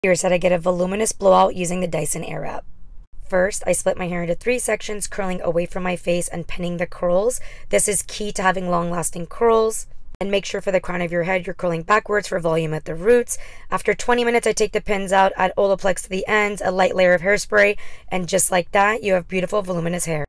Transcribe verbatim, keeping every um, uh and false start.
Here's how to get a voluminous blowout using the Dyson Airwrap. First, I split my hair into three sections, curling away from my face and pinning the curls. This is key to having long-lasting curls. And make sure for the crown of your head, you're curling backwards for volume at the roots. After twenty minutes, I take the pins out, add Olaplex to the ends, a light layer of hairspray, and just like that, you have beautiful voluminous hair.